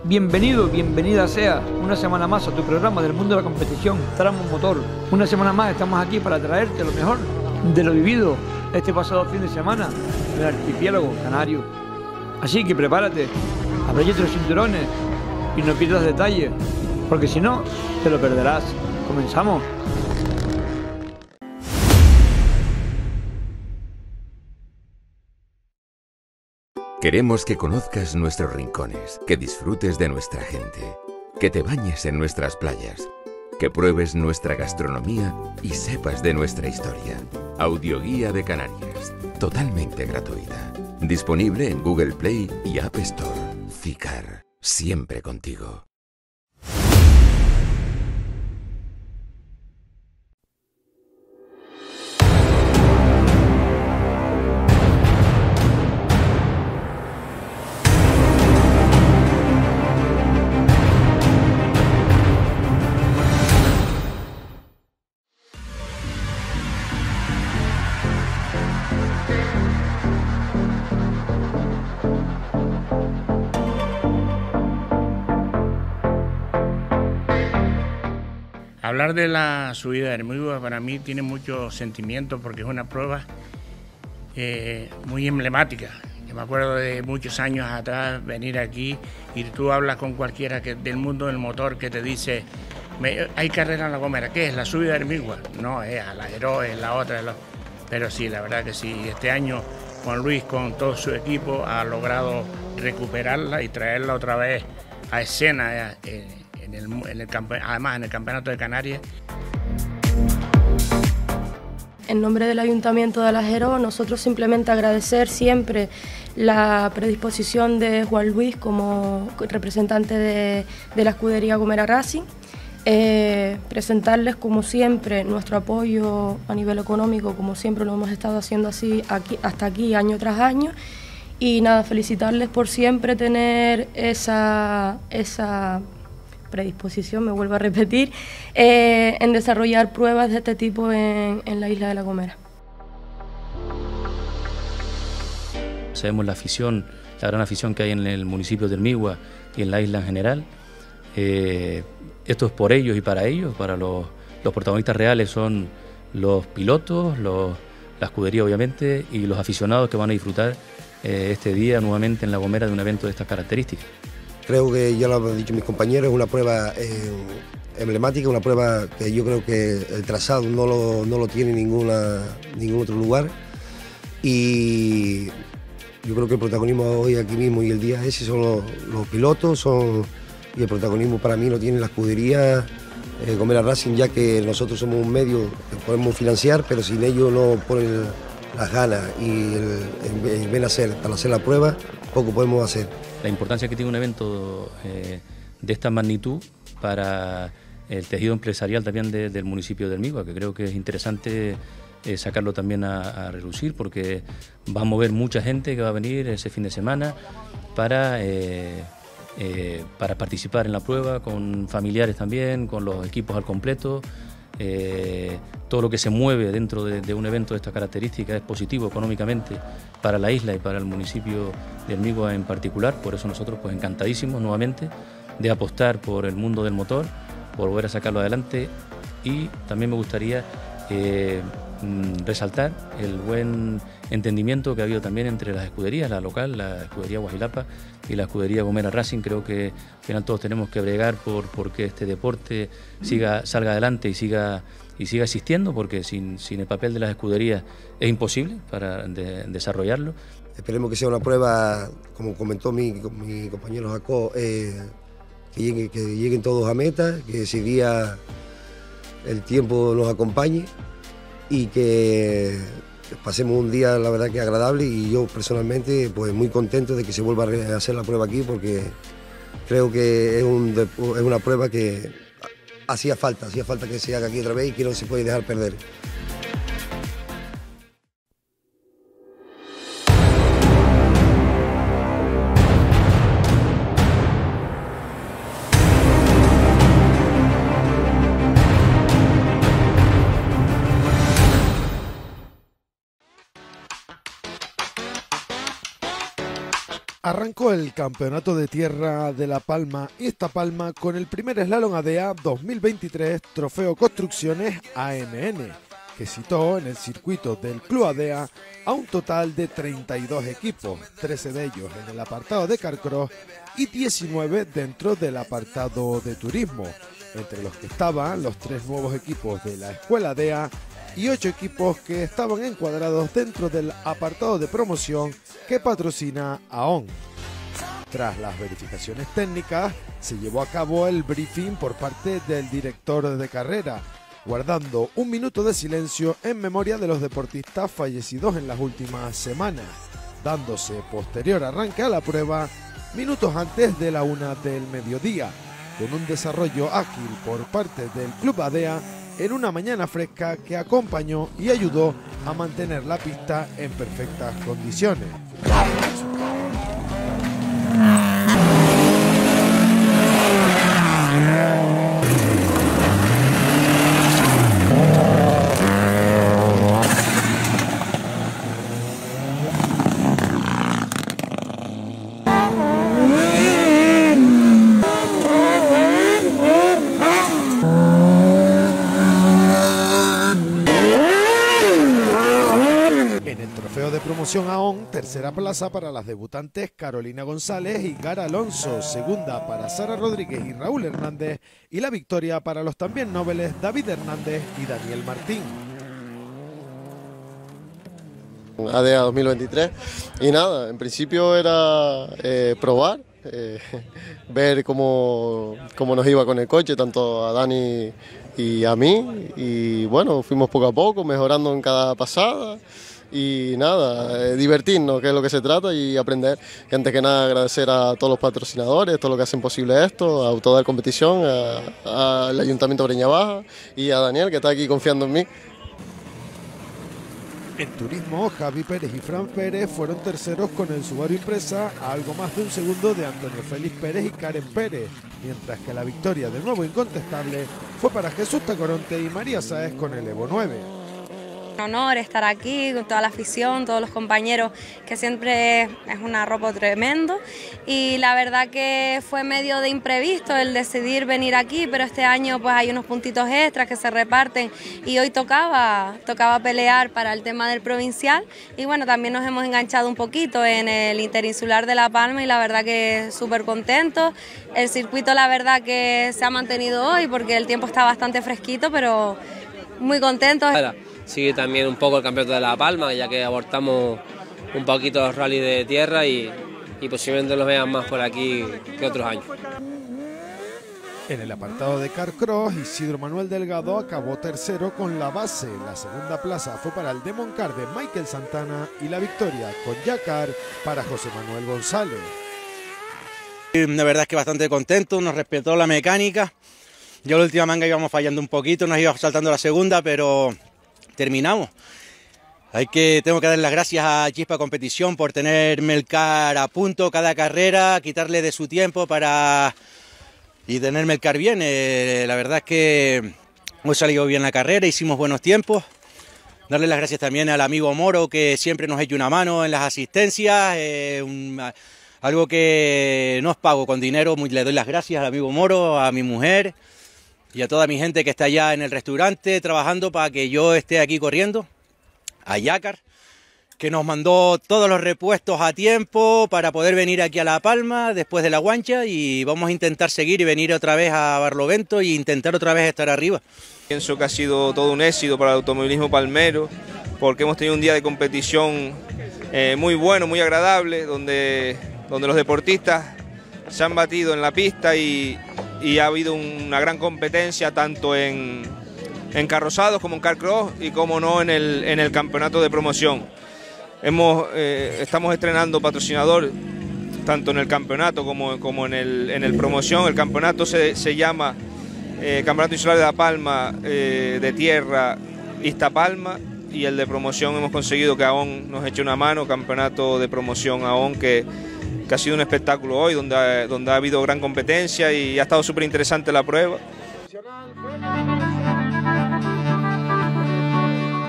Bienvenido, bienvenida sea una semana más a tu programa del mundo de la competición, Tramo Motor. Una semana más estamos aquí para traerte lo mejor de lo vivido este pasado fin de semana en el archipiélago canario. Así que prepárate, abróchate los cinturones y no pierdas detalles, porque si no, te lo perderás. ¡Comenzamos! Queremos que conozcas nuestros rincones, que disfrutes de nuestra gente, que te bañes en nuestras playas, que pruebes nuestra gastronomía y sepas de nuestra historia. Audioguía de Canarias, totalmente gratuita. Disponible en Google Play y App Store. Ficar, siempre contigo. Hablar de la subida de Hermigua para mí tiene mucho sentimiento porque es una prueba muy emblemática. Yo me acuerdo de muchos años atrás venir aquí y tú hablas con cualquiera del mundo del motor que te dice hay carrera en La Gomera, ¿qué es? La subida de Hermigua. No, es a la Heroes, es la otra. Pero sí, la verdad que sí. Este año Juan Luis con todo su equipo ha logrado recuperarla y traerla otra vez a escena además en el Campeonato de Canarias. En nombre del Ayuntamiento de Alagero, nosotros simplemente agradecer siempre la predisposición de Juan Luis como representante de la escudería Gomera Racing, presentarles como siempre nuestro apoyo a nivel económico, como siempre lo hemos estado haciendo así hasta aquí año tras año, y nada, felicitarles por siempre tener esa predisposición, me vuelvo a repetir, en desarrollar pruebas de este tipo en la isla de La Gomera. Sabemos la afición, la gran afición que hay en el municipio de Hermigua y en la isla en general. Esto es por ellos y para ellos, para los protagonistas reales son los pilotos, la escudería obviamente, y los aficionados que van a disfrutar este día nuevamente en La Gomera de un evento de estas características. Creo que ya lo han dicho mis compañeros, es una prueba emblemática, una prueba que yo creo que el trazado no lo tiene ningún otro lugar, y yo creo que el protagonismo hoy aquí mismo y el día ese son los pilotos, y el protagonismo para mí lo tiene la escudería Gomera Racing, ya que nosotros somos un medio que podemos financiar, pero sin ellos no ponen las ganas y el ven a hacer, para hacer la prueba, poco podemos hacer. La importancia que tiene un evento de esta magnitud para el tejido empresarial también del municipio de Hermigua, que creo que es interesante sacarlo también a relucir, porque va a mover mucha gente que va a venir ese fin de semana para participar en la prueba, con familiares también, con los equipos al completo. Todo lo que se mueve dentro de un evento de estas características es positivo económicamente para la isla y para el municipio de Hermigua en particular. Por eso nosotros pues encantadísimos nuevamente de apostar por el mundo del motor, por volver a sacarlo adelante, y también me gustaría resaltar el buen entendimiento que ha habido también entre las escuderías, la local, la escudería Guajilapa y la escudería Gomera Racing. Creo que al final todos tenemos que bregar por que este deporte salga adelante y siga existiendo, porque sin el papel de las escuderías es imposible para desarrollarlo. Esperemos que sea una prueba, como comentó mi compañero Jacob, que lleguen todos a meta, que ese día el tiempo nos acompañe y que pasemos un día, la verdad, que agradable, y yo personalmente pues muy contento de que se vuelva a hacer la prueba aquí, porque creo que es una prueba que hacía falta que se haga aquí otra vez y que no se puede dejar perder. Arrancó el campeonato de tierra de La Palma y Ista Palma con el primer slalom ADEA 2023 Trofeo Construcciones AMN, que citó en el circuito del Club ADEA a un total de 32 equipos, 13 de ellos en el apartado de Carcross y 19 dentro del apartado de turismo, entre los que estaban los 3 nuevos equipos de la Escuela ADEA y 8 equipos que estaban encuadrados dentro del apartado de promoción que patrocina AON. Tras las verificaciones técnicas, se llevó a cabo el briefing por parte del director de carrera, guardando un minuto de silencio en memoria de los deportistas fallecidos en las últimas semanas, dándose posterior arranque a la prueba minutos antes de la 1 del mediodía, con un desarrollo ágil por parte del Club ADEA en una mañana fresca que acompañó y ayudó a mantener la pista en perfectas condiciones. Promoción AON, tercera plaza para las debutantes Carolina González y Gara Alonso, segunda para Sara Rodríguez y Raúl Hernández y la victoria para los también nobles David Hernández y Daniel Martín. ADEA 2023 y nada, en principio era probar, ver cómo nos iba con el coche, tanto a Dani y a mí, y bueno, fuimos poco a poco mejorando en cada pasada. Y nada, divertirnos, que es lo que se trata, y aprender. Y antes que nada agradecer a todos los patrocinadores, todo lo que hacen posible esto, a Autodar Competición, al Ayuntamiento de Breña Baja y a Daniel, que está aquí confiando en mí. En turismo, Javi Pérez y Fran Pérez fueron terceros con el Subaru Impresa a algo más de un segundo de Antonio Félix Pérez y Karen Pérez, mientras que la victoria, de nuevo incontestable, fue para Jesús Tacoronte y María Sáez con el Evo 9. Un honor estar aquí con toda la afición, todos los compañeros, que siempre es un arropo tremendo, y la verdad que fue medio de imprevisto el decidir venir aquí, pero este año pues hay unos puntitos extras que se reparten y hoy tocaba pelear para el tema del provincial, y bueno, también nos hemos enganchado un poquito en el interinsular de La Palma y la verdad que súper contentos. El circuito la verdad que se ha mantenido hoy porque el tiempo está bastante fresquito, pero muy contentos. Sigue también un poco el campeonato de La Palma, ya que abortamos un poquito los rallies de tierra y posiblemente los vean más por aquí que otros años. En el apartado de Carcross, Isidro Manuel Delgado acabó tercero con la base. La segunda plaza fue para el Demoncar de Michael Santana y la victoria con Yacar para José Manuel González. La verdad es que bastante contento, nos respetó la mecánica. Yo la última manga íbamos fallando un poquito, nos iba saltando la segunda, pero terminamos. Tengo que dar las gracias a Chispa Competición por tenerme el car a punto cada carrera, quitarle de su tiempo y tenerme el car bien. La verdad es que hemos salido bien la carrera, hicimos buenos tiempos. Darle las gracias también al amigo Moro, que siempre nos echa una mano en las asistencias, algo que no os pago con dinero. Le doy las gracias al amigo Moro, a mi mujer y a toda mi gente que está allá en el restaurante trabajando para que yo esté aquí corriendo, a Yacar, que nos mandó todos los repuestos a tiempo para poder venir aquí a La Palma después de la guancha, y vamos a intentar seguir y venir otra vez a Barlovento e intentar otra vez estar arriba. Pienso que ha sido todo un éxito para el automovilismo palmero, porque hemos tenido un día de competición muy bueno, muy agradable, donde los deportistas se han batido en la pista y ha habido una gran competencia tanto en carrozados como en carcross y como no en el campeonato de promoción. Estamos estrenando patrocinador tanto en el campeonato como en el promoción. El campeonato se llama Campeonato Insular de La Palma de Tierra Ista Palma, y el de promoción hemos conseguido que AON nos eche una mano, campeonato de promoción AON, que ha sido un espectáculo hoy, donde ha habido gran competencia y ha estado súper interesante la prueba.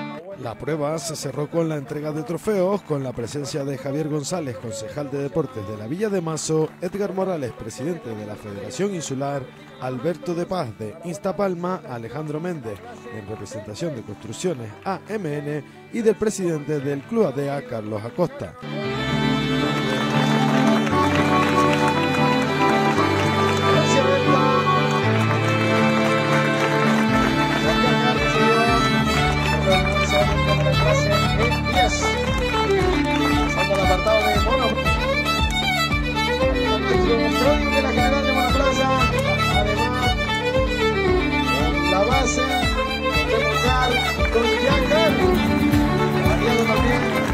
La prueba se cerró con la entrega de trofeos, con la presencia de Javier González, concejal de Deportes de la Villa de Mazo, Edgar Morales, presidente de la Federación Insular, Alberto de Paz de Instapalma, Alejandro Méndez, en representación de Construcciones AMN, y del presidente del Club ADEA, Carlos Acosta. Pasando al apartado de de la general de Monoplaza, además la base del local con Jacker, variado también.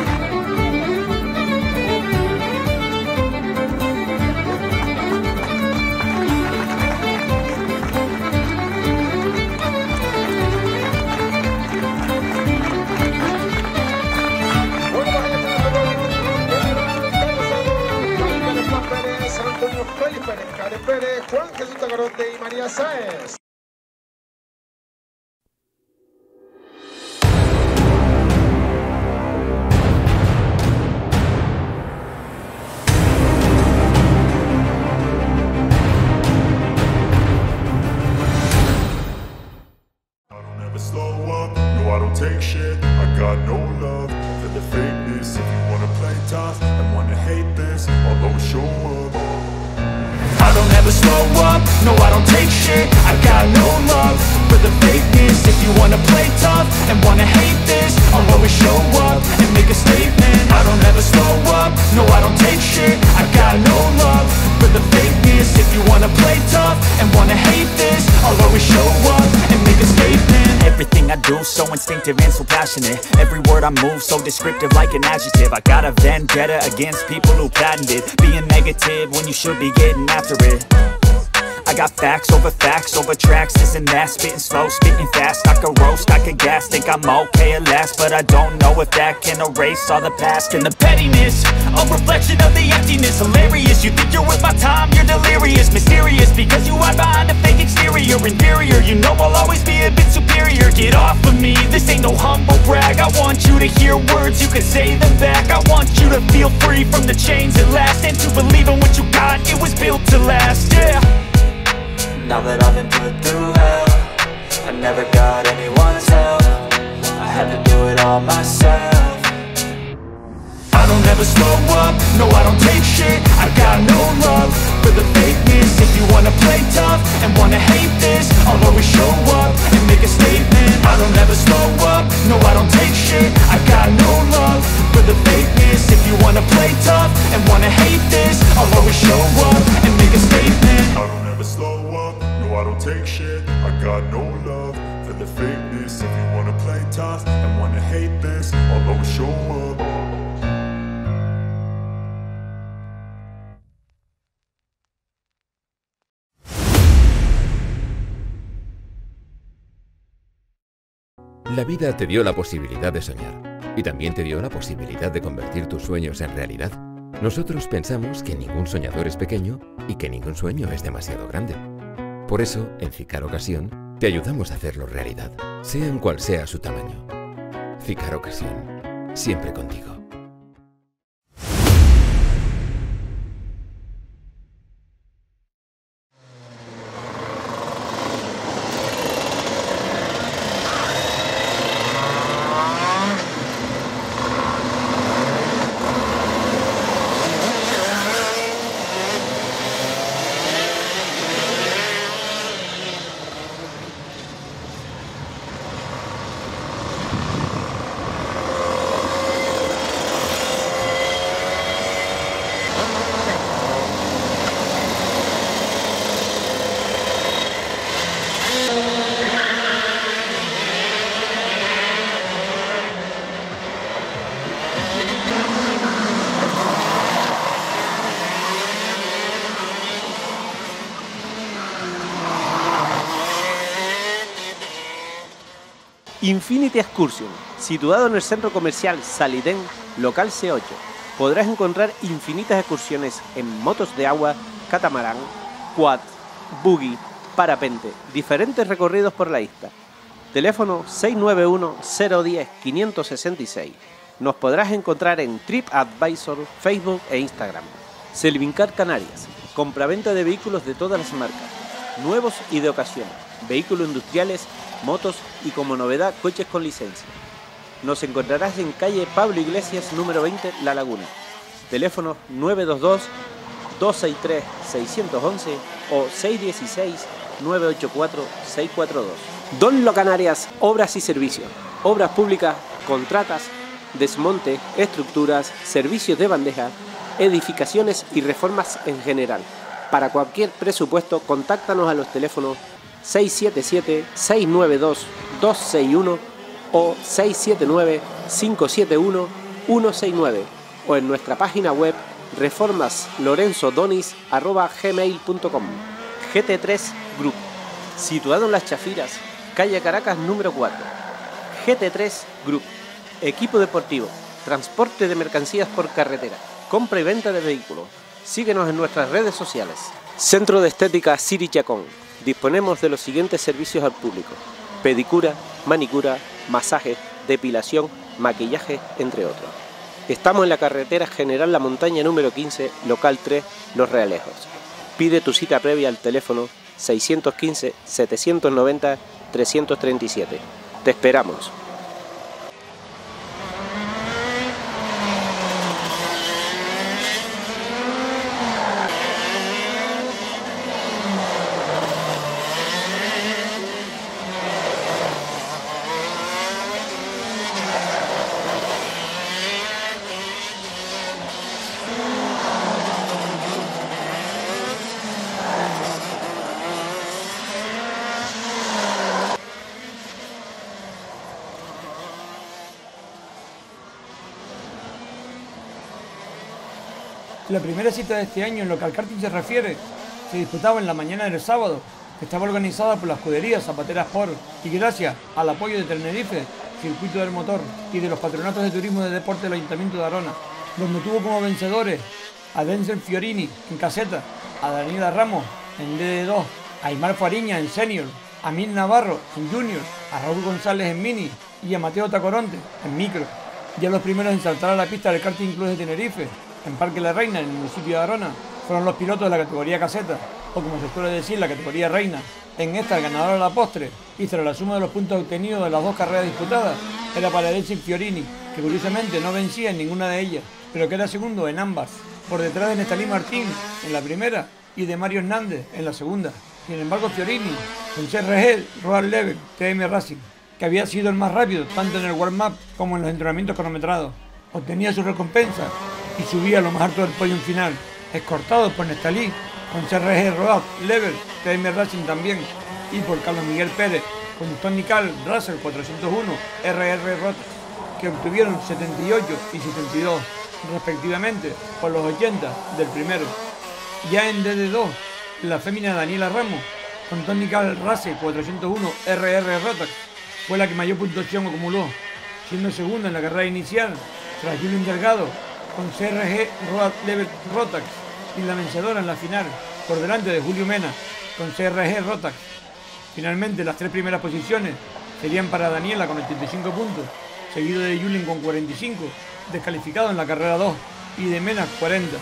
Karen Pérez, Juan Jesús Tacaronte y María Sáez. No, I don't take shit, I got no love for the fakeness. If you wanna play tough and wanna hate this, I'll always show up and make a statement. I don't ever slow up, no, I don't take shit, I got no love for the fakeness. If you wanna play tough and wanna hate this, I'll always show up and make a statement. Everything I do so instinctive and so passionate. Every word I move so descriptive like an adjective. I got a vendetta against people who patented being negative when you should be getting after it. I got facts over tracks, this and that. Spitting slow, spitting fast, I could roast, I could gas. Think I'm okay at last, but I don't know if that can erase all the past. And the pettiness, a reflection of the emptiness. Hilarious, you think you're worth my time, you're delirious. Mysterious, because you hide behind a fake exterior. Inferior, you know I'll always be a bit superior. Get off of me, this ain't no humble brag. I want you to hear words, you can say them back. I want you to feel free from the chains at last, and to believe in what you got, it was built to last, yeah. Now that I've been put through hell, I never got anyone's help, I had to do it all myself. I don't ever slow up, no I don't take shit, I got no love for the fakeness. If you wanna play tough and wanna hate this, I'll always show up and make a statement. I don't ever slow up, no I don't take shit, I got no love for the fakeness. If you wanna play tough and wanna hate this, I'll always show up and make a statement. I don't ever slow up, no I don't take shit, I got no love for the fakeness. If you wanna play tough and wanna hate this, I'll always show up. La vida te dio la posibilidad de soñar y también te dio la posibilidad de convertir tus sueños en realidad. Nosotros pensamos que ningún soñador es pequeño y que ningún sueño es demasiado grande. Por eso, en Cicar Ocasión, te ayudamos a hacerlo realidad, sean cual sea su tamaño. Cicar Ocasión, siempre contigo. Infinity Excursion, situado en el centro comercial Salidén, local C8. Podrás encontrar infinitas excursiones en motos de agua, catamarán, quad, buggy, parapente, diferentes recorridos por la isla. Teléfono 691-010-566. Nos podrás encontrar en TripAdvisor, Facebook e Instagram. Selvincar Canarias. Compraventa de vehículos de todas las marcas, nuevos y de ocasión, vehículos industriales, motos y como novedad coches con licencia. Nos encontrarás en calle Pablo Iglesias número 20, La Laguna. Teléfono 922-263-611 o 616-984-642. Donlo Canarias, obras y servicios. Obras públicas, contratas, desmonte, estructuras, servicios de bandeja, edificaciones y reformas en general. Para cualquier presupuesto, contáctanos a los teléfonos 677-692-261 o 679-571-169 o en nuestra página web reformaslorenzodonis@gmail.com. GT3 Group, situado en Las Chafiras, calle Caracas número 4. GT3 Group, equipo deportivo, transporte de mercancías por carretera, compra y venta de vehículos. Síguenos en nuestras redes sociales. Centro de Estética Siri Chacón. Disponemos de los siguientes servicios al público: pedicura, manicura, masaje, depilación, maquillaje, entre otros. Estamos en la carretera General La Montaña número 15, local 3, Los Realejos. Pide tu cita previa al teléfono 615-790-337. Te esperamos. La primera cita de este año en lo que al karting se refiere se disputaba en la mañana del sábado, que estaba organizada por la escudería Zapatera Sport y gracias al apoyo de Tenerife, Circuito del Motor y de los patronatos de turismo de deporte del Ayuntamiento de Arona, donde tuvo como vencedores a Denzel Fiorini en caseta, a Daniela Ramos en DD2, a Aymar Fariña en senior, a Min Navarro en junior, a Raúl González en mini y a Mateo Tacoronte en micro. Ya los primeros en saltar a la pista del Karting Club de Tenerife, en Parque La Reina, en el municipio de Arona, fueron los pilotos de la categoría caseta, o como se suele decir, la categoría reina. En esta, el ganador a la postre, y tras la suma de los puntos obtenidos de las dos carreras disputadas, era para Denzel Fiorini, que curiosamente no vencía en ninguna de ellas, pero que era segundo en ambas, por detrás de Nestalí Martín en la primera y de Mario Hernández en la segunda. Sin embargo, Fiorini, con CRG Road Level TM Racing, que había sido el más rápido tanto en el warm-up como en los entrenamientos cronometrados, obtenía su recompensa y subía a lo más alto del podio final, escortado por Nestalí, con CRG Road Level TM Racing también, y por Carlos Miguel Pérez, con Tony Cal Russell 401 RR Rotax, que obtuvieron 78 y 72 respectivamente por los 80 del primero. Ya en DD2, la fémina Daniela Ramos, con Tony Cal Russell 401 RR Rotax, fue la que mayor puntuación acumuló, siendo segunda en la carrera inicial, tras Julien Delgado, con CRG Road Level Rotax, y la vencedora en la final, por delante de Julio Mena, con CRG Rotax. Finalmente, las tres primeras posiciones serían para Daniela con 85 puntos, seguido de Julien con 45, descalificado en la carrera 2, y de Mena 40.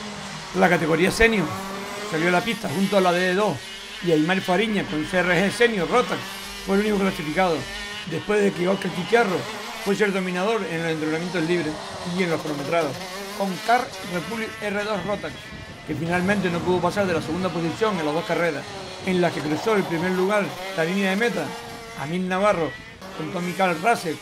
La categoría senior salió a la pista junto a la DD2, y Aymar Fariña con CRG Senior Rotax fue el único clasificado, después de que Oscar Chicharro fue ser dominador en los entrenamientos libres y en los cronometrados, con Car Republic R2 Rotax, que finalmente no pudo pasar de la segunda posición en las dos carreras, en las que cruzó el primer lugar la línea de meta Amin Navarro con Tommy Cal Russell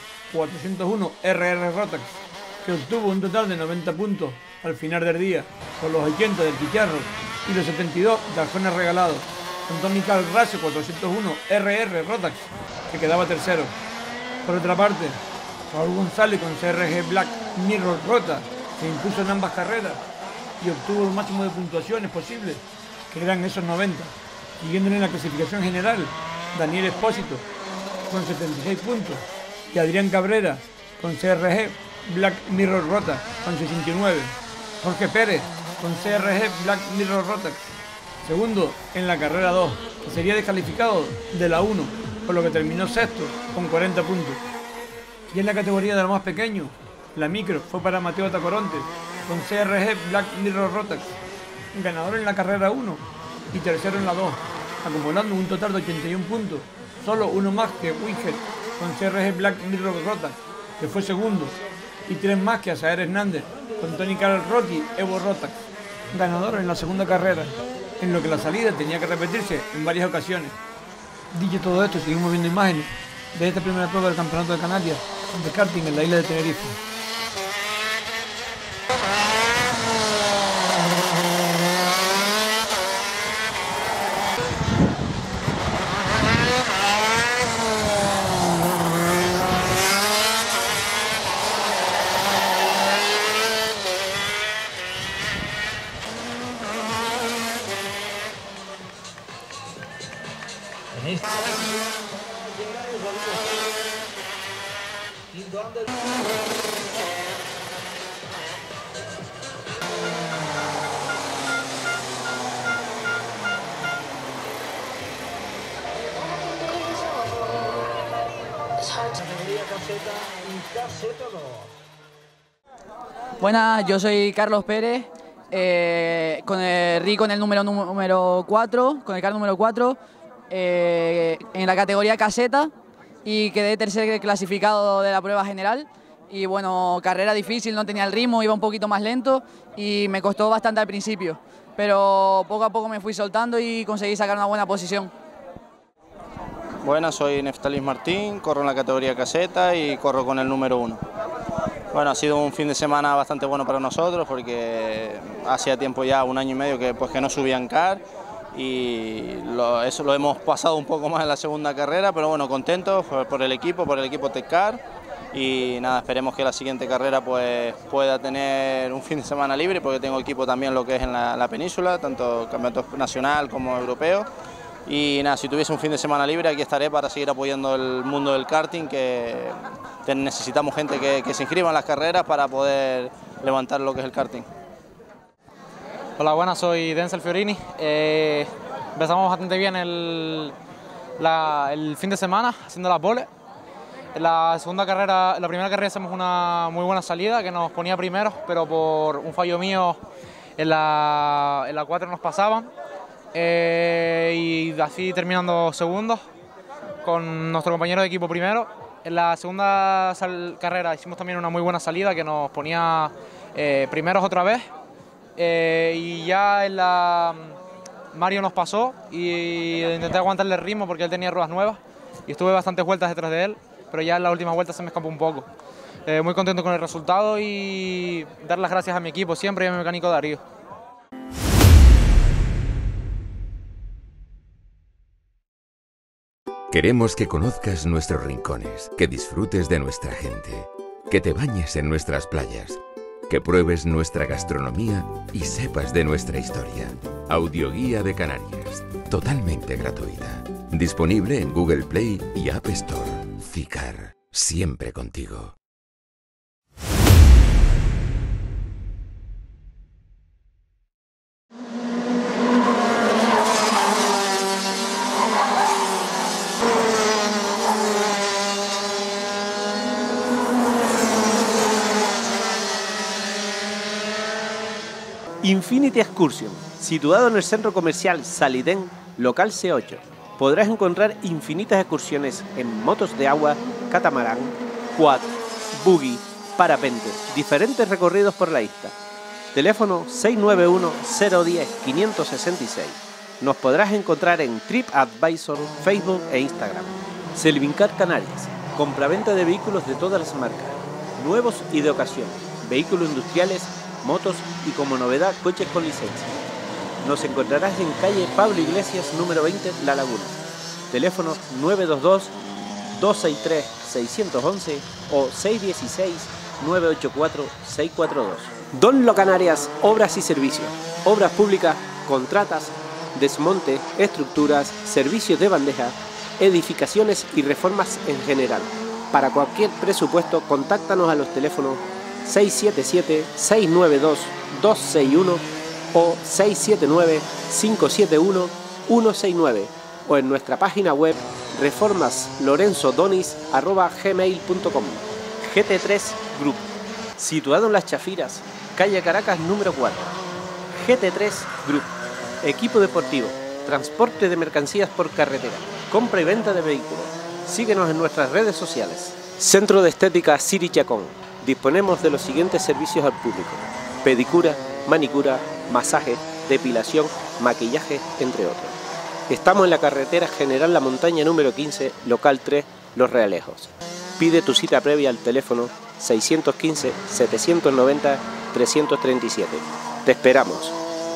401 RR Rotax, que obtuvo un total de 90 puntos al final del día, con los 80 del Chicharro y los 72 de Arjona Regalado, con Tommy Cal Russell 401 RR Rotax, que quedaba tercero. Por otra parte, Raúl González con CRG Black Mirror Rotax se impuso en ambas carreras y obtuvo el máximo de puntuaciones posibles, que eran esos 90. Siguiéndole en la clasificación general, Daniel Espósito con 76 puntos y Adrián Cabrera con CRG Black Mirror Rotax con 69. Jorge Pérez con CRG Black Mirror Rotax, segundo en la carrera 2, que sería descalificado de la 1 por por lo que terminó sexto con 40 puntos. Y en la categoría de lo más pequeño, la micro fue para Mateo Tacoronte con CRG Black Mirror Rotax, ganador en la carrera 1 y tercero en la 2, acumulando un total de 81 puntos, solo uno más que Wicked con CRG Black Mirror Rotax, que fue segundo, y 3 más que Asaer Hernández con Tony Carl Rocky Evo Rotax, ganador en la segunda carrera, en lo que la salida tenía que repetirse en varias ocasiones. Dicho todo esto, seguimos viendo imágenes de esta primera prueba del Campeonato de Canarias de karting en la isla de Tenerife. Buenas, yo soy Carlos Pérez, con el RI con el número 4, con el car número 4, en la categoría caseta, y quedé tercer clasificado de la prueba general. Y bueno, carrera difícil, no tenía el ritmo, iba un poquito más lento y me costó bastante al principio, pero poco a poco me fui soltando y conseguí sacar una buena posición. Buenas, soy Neftalis Martín, corro en la categoría caseta y corro con el número 1. Bueno, ha sido un fin de semana bastante bueno para nosotros porque hacía tiempo ya, 1 año y medio, que no subían car, y eso lo hemos pasado un poco más en la segunda carrera, pero bueno, contentos por el equipo Teccar, y nada, esperemos que la siguiente carrera pues pueda tener un fin de semana libre, porque tengo equipo también lo que es en la península, tanto campeonato nacional como europeo. Y nada, si tuviese un fin de semana libre aquí estaré para seguir apoyando el mundo del karting, que necesitamos gente que se inscriba en las carreras para poder levantar lo que es el karting. Hola, buenas, soy Denzel Fiorini. Empezamos bastante bien el fin de semana haciendo la pole. En la primera carrera hicimos una muy buena salida que nos ponía primeros, pero por un fallo mío en la 4 nos pasaban. Y así terminando segundos con nuestro compañero de equipo primero. En la segunda carrera hicimos también una muy buena salida que nos ponía primeros otra vez, y ya en la Mario nos pasó y intenté aguantarle el ritmo porque él tenía ruedas nuevas y estuve bastantes vueltas detrás de él, pero ya en la última vuelta se me escapó un poco. Muy contento con el resultado y dar las gracias a mi equipo siempre y a mi mecánico Darío. Queremos que conozcas nuestros rincones, que disfrutes de nuestra gente, que te bañes en nuestras playas, que pruebes nuestra gastronomía y sepas de nuestra historia. Audioguía de Canarias, totalmente gratuita. Disponible en Google Play y App Store. Cicar, siempre contigo. Infinity Excursion, situado en el centro comercial Salidén, local C8. Podrás encontrar infinitas excursiones en motos de agua, catamarán, quad, buggy, parapente, diferentes recorridos por la isla. Teléfono 691-010-566. Nos podrás encontrar en TripAdvisor, Facebook e Instagram. Selvincar Canarias, compraventa de vehículos de todas las marcas, nuevos y de ocasión, vehículos industriales, motos y como novedad coches con licencia. Nos encontrarás en calle Pablo Iglesias número 20, La Laguna. Teléfono 922-263-611 o 616-984-642. Donlo Canarias, obras y servicios. Obras públicas, contratas, desmonte, estructuras, servicios de bandeja, edificaciones y reformas en general. Para cualquier presupuesto, contáctanos a los teléfonos 677-692-261 o 679-571-169. o en nuestra página web reformaslorenzodonis@gmail.com. GT3 Group, situado en Las Chafiras, calle Caracas número 4. GT3 Group, equipo deportivo, transporte de mercancías por carretera, compra y venta de vehículos. Síguenos en nuestras redes sociales. Centro de Estética Siri Chacón. Disponemos de los siguientes servicios al público: pedicura, manicura, masaje, depilación, maquillaje, entre otros. Estamos en la carretera General La Montaña número 15, local 3, Los Realejos. Pide tu cita previa al teléfono 615-790-337. Te esperamos.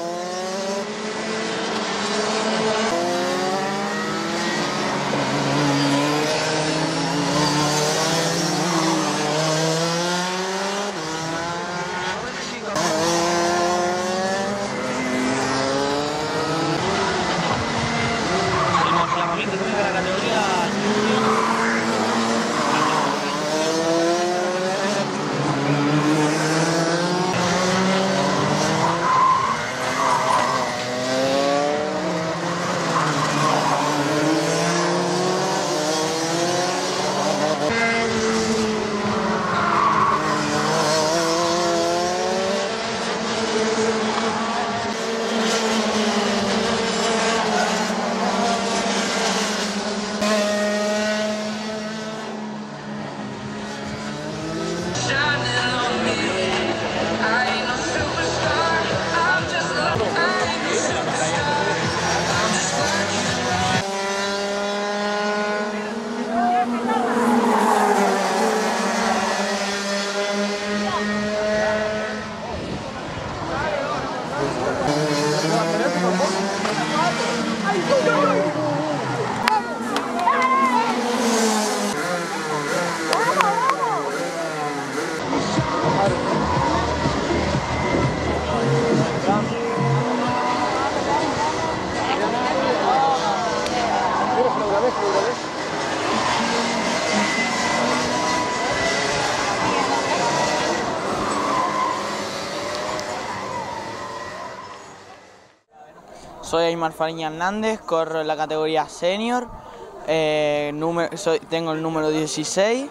Soy Aymar Fariña Hernández, corro en la categoría senior, tengo el número 16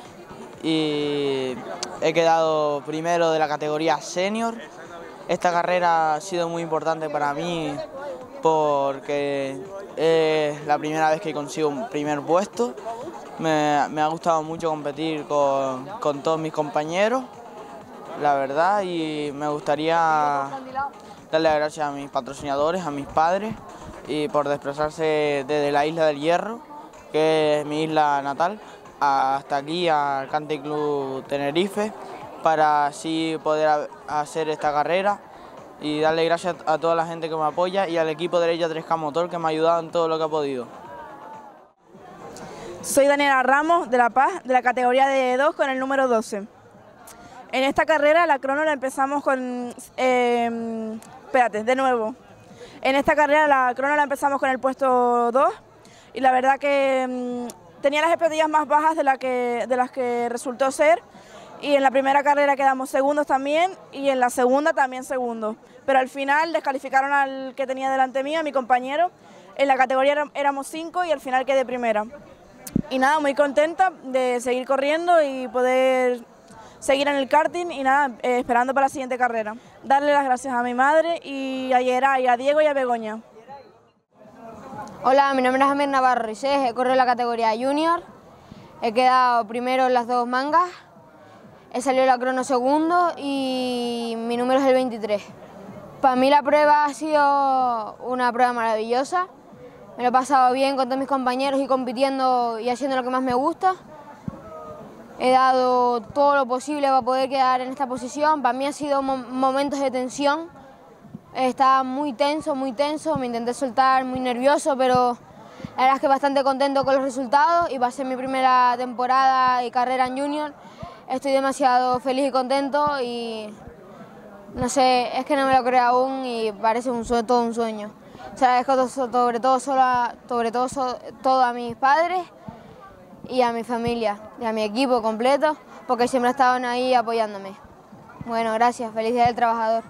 y he quedado primero de la categoría senior. Esta carrera ha sido muy importante para mí porque es la primera vez que consigo un primer puesto. Me ha gustado mucho competir con todos mis compañeros, la verdad, y me gustaría darle las gracias a mis patrocinadores, a mis padres, y por desplazarse desde la Isla del Hierro, que es mi isla natal, hasta aquí al Country Club Tenerife, para así poder hacer esta carrera y darle gracias a toda la gente que me apoya y al equipo de Leia 3K Motor, que me ha ayudado en todo lo que ha podido. Soy Daniela Ramos de La Paz, de la categoría de 2 con el número 12. En esta carrera la crono la empezamos con... En esta carrera la crono la empezamos con el puesto 2 y la verdad que tenía las expectativas más bajas de las que resultó ser, y en la primera carrera quedamos segundos también y en la segunda también segundos, pero al final descalificaron al que tenía delante mío, a mi compañero. En la categoría éramos 5 y al final quedé primera. Y nada, muy contenta de seguir corriendo y poder seguir en el karting y nada, esperando para la siguiente carrera. Darle las gracias a mi madre y a Yeray, a Diego y a Begoña. Hola, mi nombre es Amir Navarro Risés, corro en la categoría junior, he quedado primero en las 2 mangas, he salido la crono segundo y mi número es el 23. Para mí la prueba ha sido una prueba maravillosa, me lo he pasado bien con todos mis compañeros y compitiendo y haciendo lo que más me gusta. He dado todo lo posible para poder quedar en esta posición. Para mí ha sido momentos de tensión. Estaba muy tenso, me intenté soltar, muy nervioso, pero la verdad es que bastante contento con los resultados y va a ser mi primera temporada y carrera en junior. Estoy demasiado feliz y contento y no sé, es que no me lo creo aún y parece todo un sueño. Se lo agradezco sobre todo a mis padres y a mi familia y a mi equipo completo, porque siempre estaban ahí apoyándome. Bueno, gracias, feliz Día del Trabajador.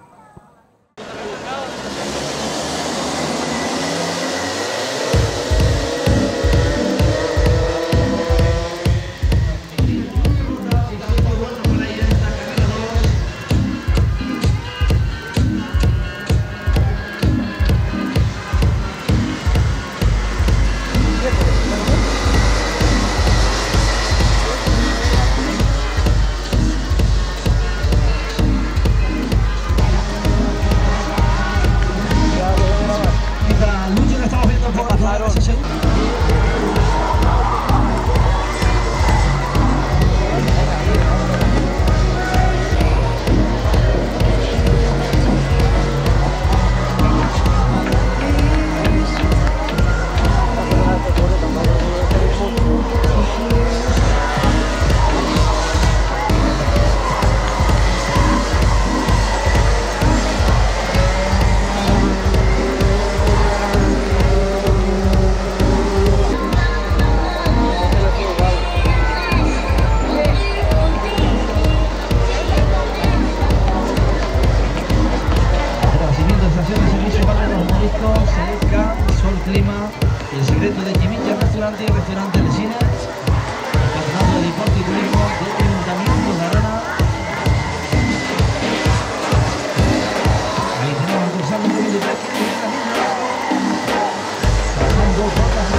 clima, el secreto de Chimicha Restaurante y Restaurante de Cine, Patronato de Deporte y Turismo del Ayuntamiento de Arana. Ahí tenemos el dorsal número 23, pasando por la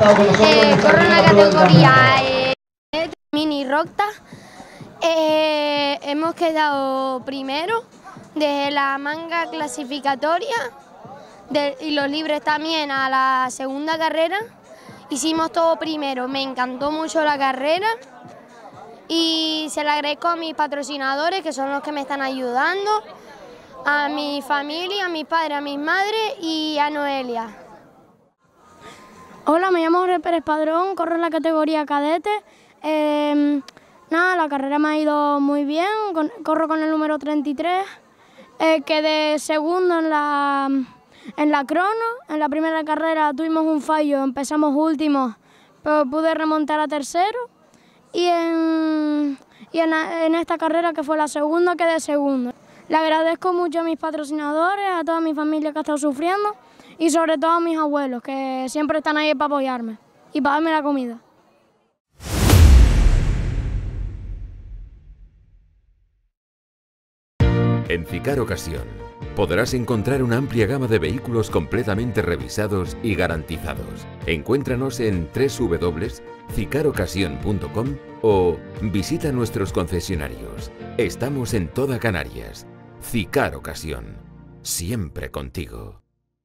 corro en la categoría Mini Rocta. Hemos quedado primero de la manga clasificatoria y los libres también a la segunda carrera. Hicimos todo primero, me encantó mucho la carrera y se le agradezco a mis patrocinadores, que son los que me están ayudando, a mi familia, a mis padres, a mis madres y a Noelia. Hola, me llamo Jorge Pérez Padrón, corro en la categoría cadete. Nada, la carrera me ha ido muy bien, corro con el número 33. Quedé segundo en la crono. En la primera carrera tuvimos un fallo, empezamos últimos, pero pude remontar a tercero. Y en esta carrera, que fue la segunda, quedé segundo. Le agradezco mucho a mis patrocinadores, a toda mi familia que ha estado sufriendo y sobre todo a mis abuelos, que siempre están ahí para apoyarme y para darme la comida. En Cicar Ocasión podrás encontrar una amplia gama de vehículos completamente revisados y garantizados. Encuéntranos en www.cicarocasión.com o visita nuestros concesionarios. Estamos en toda Canarias. Cicar Ocasión, siempre contigo.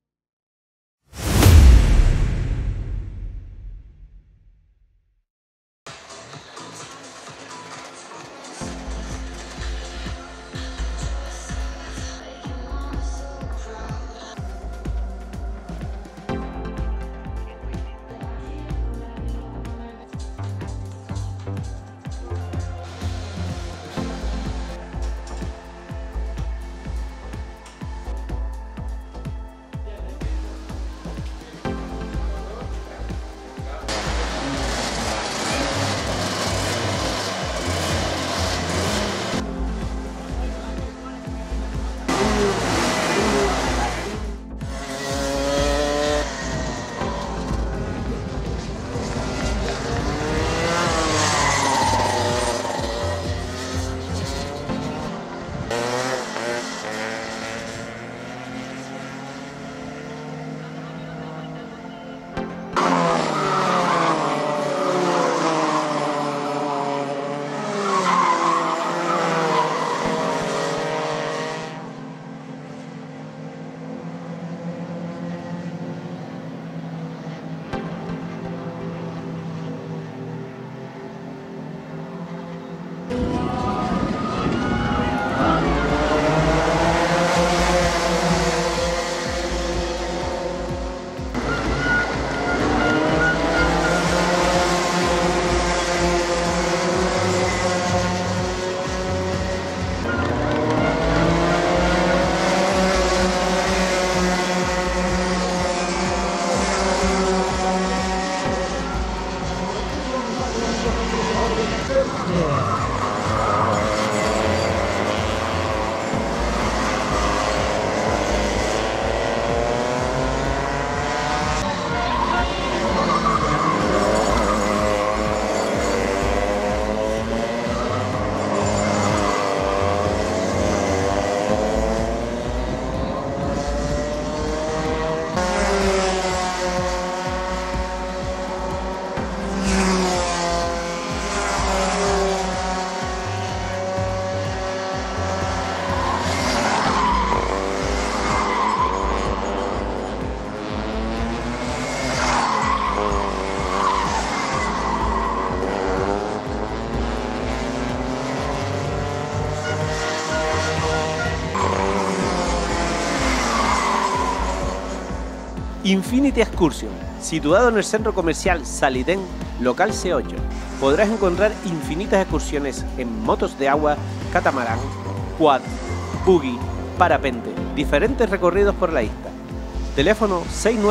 Infinity Excursion, situado en el centro comercial Salidén, local C8. Podrás encontrar infinitas excursiones en motos de agua, catamarán, quad, buggy, parapente, diferentes recorridos por la isla. Teléfono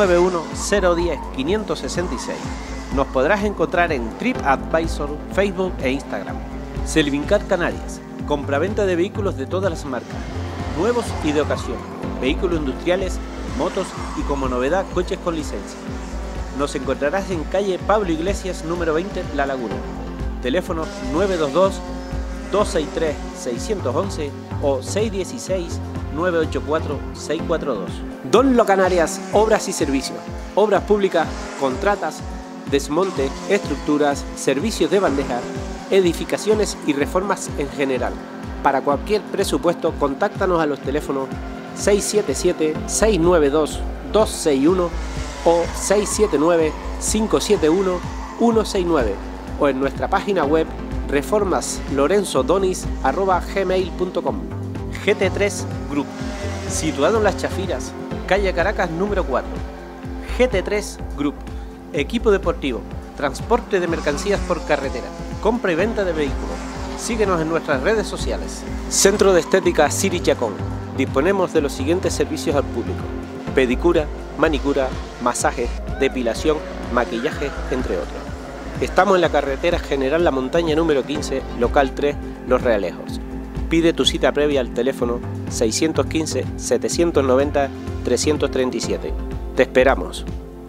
691-010-566. Nos podrás encontrar en TripAdvisor, Facebook e Instagram. Selvincar Canarias, compraventa de vehículos de todas las marcas, nuevos y de ocasión, vehículos industriales, motos y como novedad coches con licencia. Nos encontrarás en calle Pablo Iglesias número 20, La Laguna. Teléfono 922-263-611 o 616-984-642. Donlo Canarias, Obras y Servicios. Obras públicas, contratas desmonte, estructuras, servicios de bandeja, edificaciones y reformas en general. Para cualquier presupuesto, contáctanos a los teléfonos 677-692-261 o 679-571-169 o en nuestra página web reformaslorenzodonis@gmail.com. GT3 Group, situado en Las Chafiras, calle Caracas número 4. GT3 Group, equipo deportivo, transporte de mercancías por carretera, compra y venta de vehículos. Síguenos en nuestras redes sociales. Centro de Estética Siri Chacón. Disponemos de los siguientes servicios al público: pedicura, manicura, masaje, depilación, maquillaje, entre otros. Estamos en la carretera General La Montaña número 15, local 3, Los Realejos. Pide tu cita previa al teléfono 615-790-337. Te esperamos.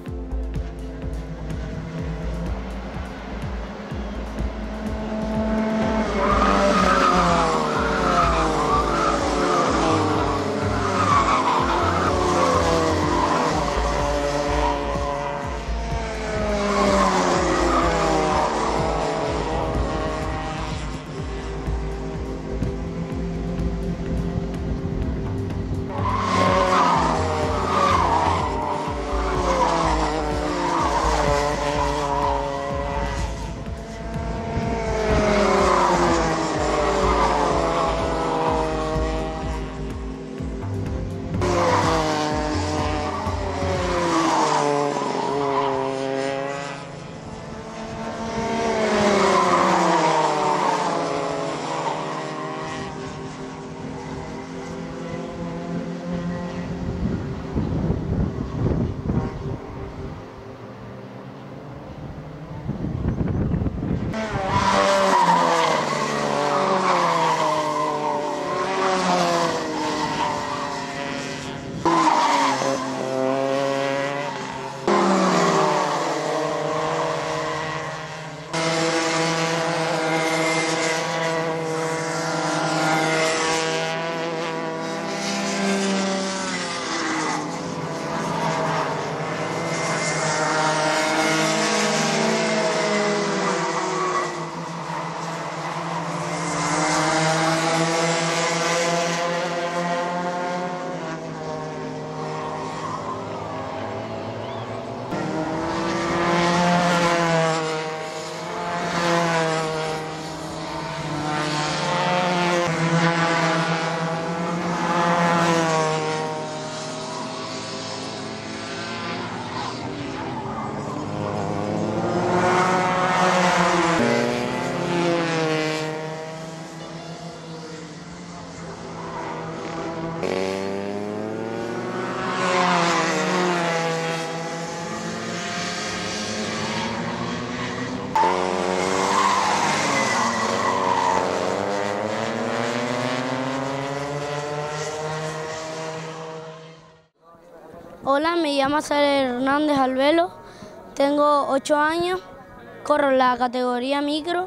Hola, me llamo Sara Hernández Albelo, tengo 8 años, corro en la categoría micro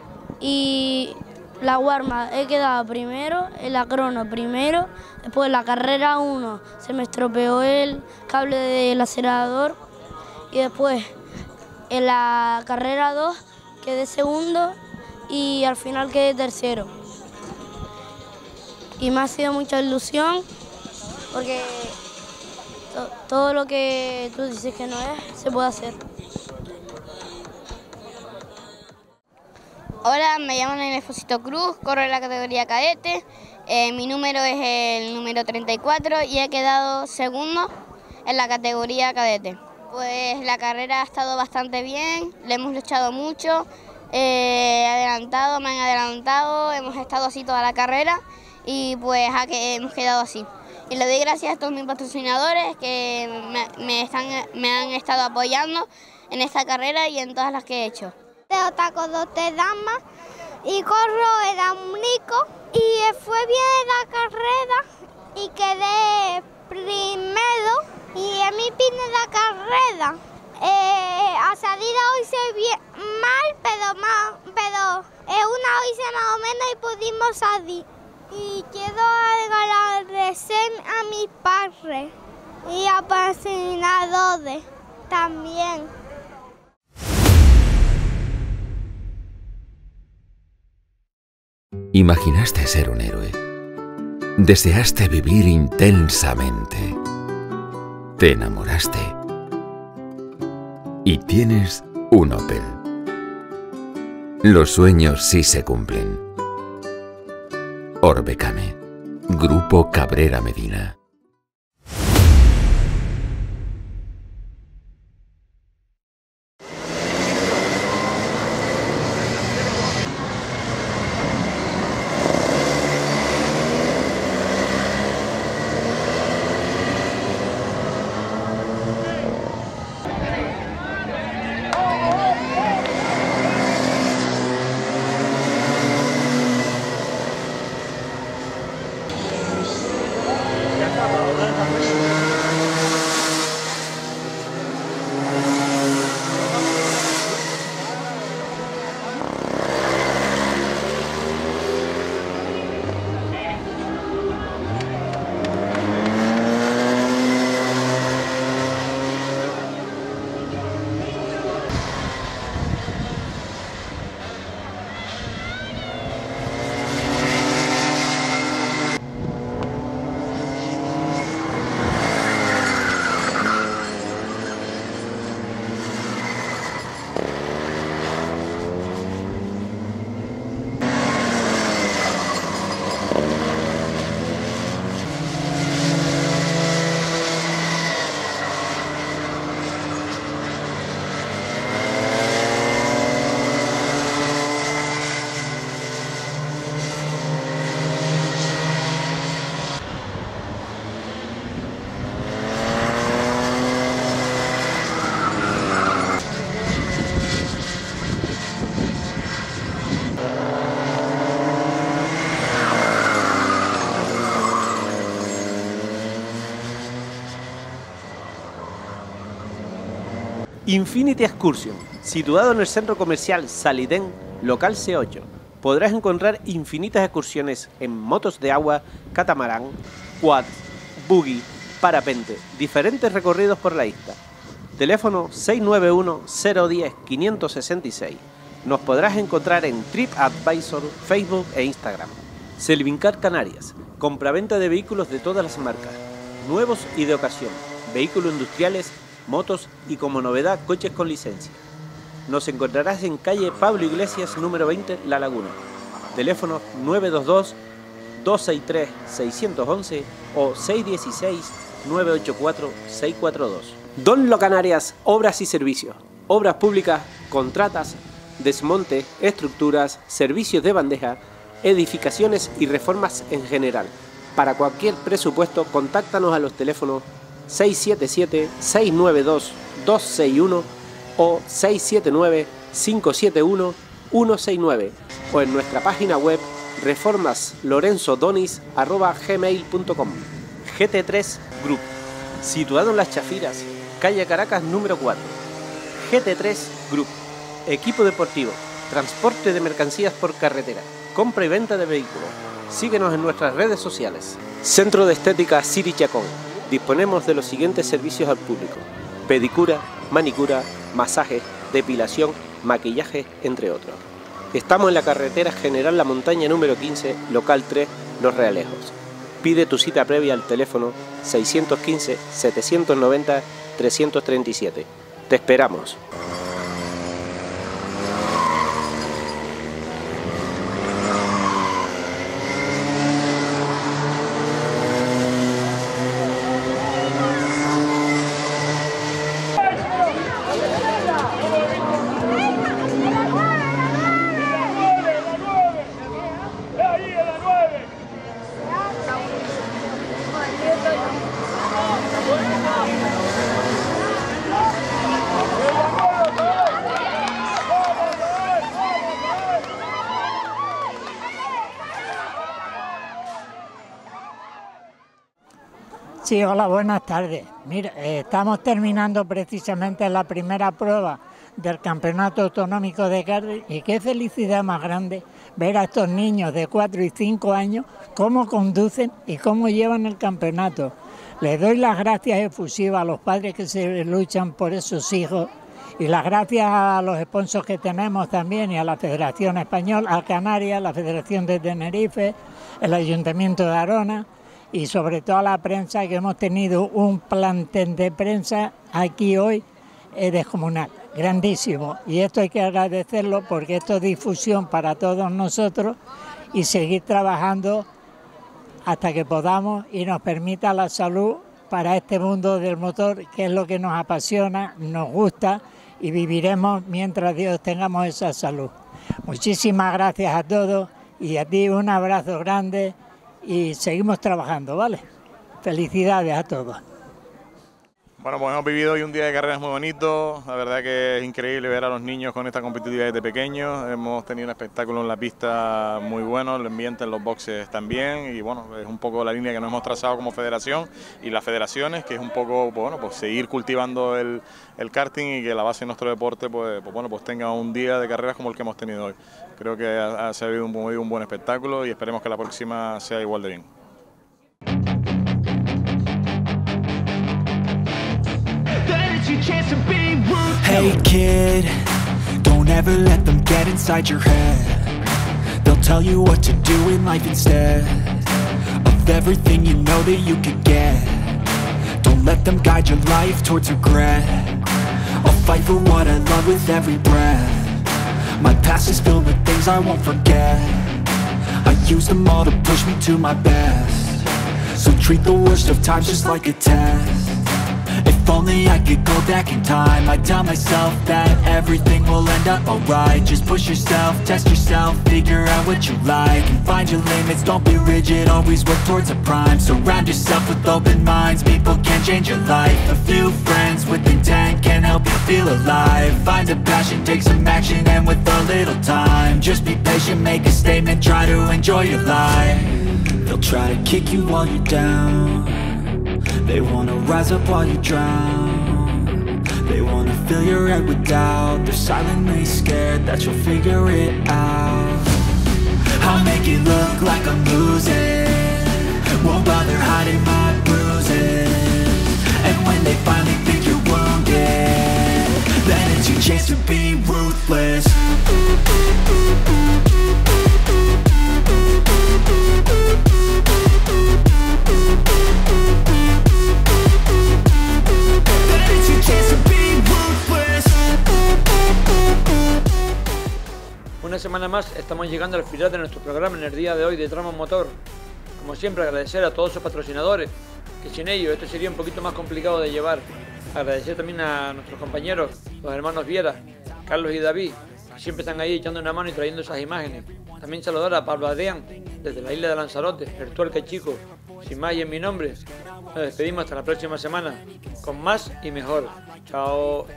y la Guarma he quedado primero, en la crono primero, después en la carrera 1 se me estropeó el cable del acelerador y después en la carrera 2 quedé segundo y al final quedé tercero. Y me ha sido mucha ilusión porque todo lo que tú dices que no es, se puede hacer. Hola, me llamo Nayel Esposito Cruz, corro en la categoría cadete. Mi número es el número 34 y he quedado segundo en la categoría cadete. Pues la carrera ha estado bastante bien, le hemos luchado mucho, me han adelantado, hemos estado así toda la carrera y pues hemos quedado así. Y le doy gracias a todos mis patrocinadores que me han estado apoyando en esta carrera y en todas las que he hecho. De taco 2 de dama y corro era único y fue bien la carrera y quedé primero y en mi pin de la carrera. A salida hoy se bien mal, pero una hice más o menos y pudimos salir. Y quiero agradecer a mis padres y a patrocinadores también. Imaginaste ser un héroe. Deseaste vivir intensamente. Te enamoraste. Y tienes un Opel. Los sueños sí se cumplen. Orbecame. Grupo Cabrera Medina. Infinity Excursion, situado en el centro comercial Salidén, local C8. Podrás encontrar infinitas excursiones en motos de agua, catamarán, quad, buggy, parapente, diferentes recorridos por la isla. Teléfono 691-010-566. Nos podrás encontrar en TripAdvisor, Facebook e Instagram. Selvincar Canarias, compraventa de vehículos de todas las marcas, nuevos y de ocasión, vehículos industriales, motos y como novedad coches con licencia. Nos encontrarás en calle Pablo Iglesias número 20, La Laguna. Teléfono 922-263-611 o 616-984-642. Donlo Canarias, obras y servicios. Obras públicas, contratas, desmonte, estructuras, servicios de bandeja, edificaciones y reformas en general. Para cualquier presupuesto, contáctanos a los teléfonos 677-692-261 o 679-571-169 o en nuestra página web reformaslorenzodonis@gmail.com. GT3 Group, situado en Las Chafiras, calle Caracas número 4. GT3 Group, equipo deportivo, transporte de mercancías por carretera, compra y venta de vehículos. Síguenos en nuestras redes sociales. Centro de Estética Siri Chacón. Disponemos de los siguientes servicios al público: pedicura, manicura, masaje, depilación, maquillaje, entre otros. Estamos en la carretera General La Montaña número 15, local 3, Los Realejos. Pide tu cita previa al teléfono 615-790-337. Te esperamos. Sí, hola, buenas tardes. Mira, estamos terminando precisamente la primera prueba del Campeonato Autonómico de karting y qué felicidad más grande ver a estos niños de 4 y 5 años cómo conducen y cómo llevan el campeonato. Les doy las gracias efusivas a los padres que se luchan por esos hijos Y las gracias a los sponsors que tenemos también y a la Federación Española, a Canarias, la Federación de Tenerife, el Ayuntamiento de Arona y sobre todo a la prensa, que hemos tenido un plantel de prensa aquí hoy descomunal, grandísimo. Y esto hay que agradecerlo porque esto es difusión para todos nosotros y seguir trabajando hasta que podamos y nos permita la salud para este mundo del motor, que es lo que nos apasiona, nos gusta y viviremos mientras Dios tengamos esa salud. Muchísimas gracias a todos y a ti un abrazo grande y seguimos trabajando, ¿vale? Felicidades a todos. Bueno, pues hemos vivido hoy un día de carreras muy bonito, la verdad que es increíble ver a los niños con esta competitividad desde pequeños, hemos tenido un espectáculo en la pista muy bueno, el ambiente en los boxes también y bueno, es un poco la línea que nos hemos trazado como federación y las federaciones, que es un poco, bueno, pues seguir cultivando el karting y que la base de nuestro deporte pues tenga un día de carreras como el que hemos tenido hoy. Creo que ha sido un buen espectáculo y esperemos que la próxima sea igual de bien. Hey kid, don't ever let them get inside your head. They'll tell you what to do in life instead of everything you know that you could get. Don't let them guide your life towards regret. I'll fight for what I love with every breath. My past is filled with things I won't forget. I use them all to push me to my best. So treat the worst of times just like a test. If only I could go back in time, I'd tell myself that everything will end up alright. Just push yourself, test yourself, figure out what you like and find your limits, don't be rigid, always work towards a prime. Surround yourself with open minds, people can change your life. A few friends with intent can help you feel alive. Find a passion, take some action, and with a little time, just be patient, make a statement, try to enjoy your life. They'll try to kick you while you're down. They wanna rise up while you drown. They wanna fill your head with doubt. They're silently scared that you'll figure it out. I'll make it look like I'm losing, won't bother hiding my bruises. And when they finally think you're wounded, then it's your chance to be ruthless. Una semana más estamos llegando al final de nuestro programa en el día de hoy de Tramo Motor. Como siempre, agradecer a todos sus patrocinadores, que sin ellos esto sería un poquito más complicado de llevar. Agradecer también a nuestros compañeros, los hermanos Viera, Carlos y David, que siempre están ahí echando una mano y trayendo esas imágenes. También saludar a Pablo Adrián, desde la isla de Lanzarote, el Tuerca Chico. Sin más y en mi nombre, nos despedimos hasta la próxima semana, con más y mejor. Chao.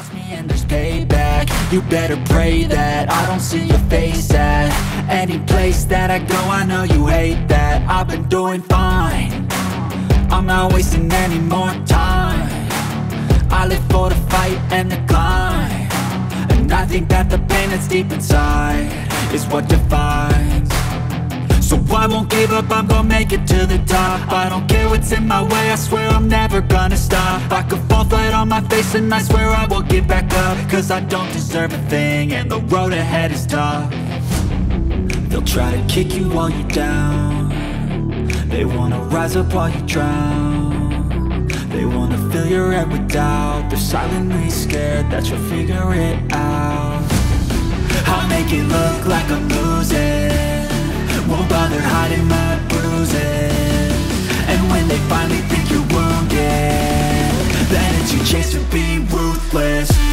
You better pray that I don't see your face at any place that I go. I know you hate that. I've been doing fine, I'm not wasting any more time. I live for the fight and the climb, and I think that the pain that's deep inside is what defines. So I won't give up, I'm gonna make it to the top. I don't care what's in my way, I swear I'm never gonna stop. I could fall flat on my face and I swear I won't get back up, cause I don't deserve a thing and the road ahead is tough. They'll try to kick you while you're down. They wanna rise up while you drown. They wanna fill your head with doubt. They're silently scared that you'll figure it out. I'll make it look like I'm losing, won't bother hiding my bruises. And when they finally think you're wounded, then it's your chance to be ruthless.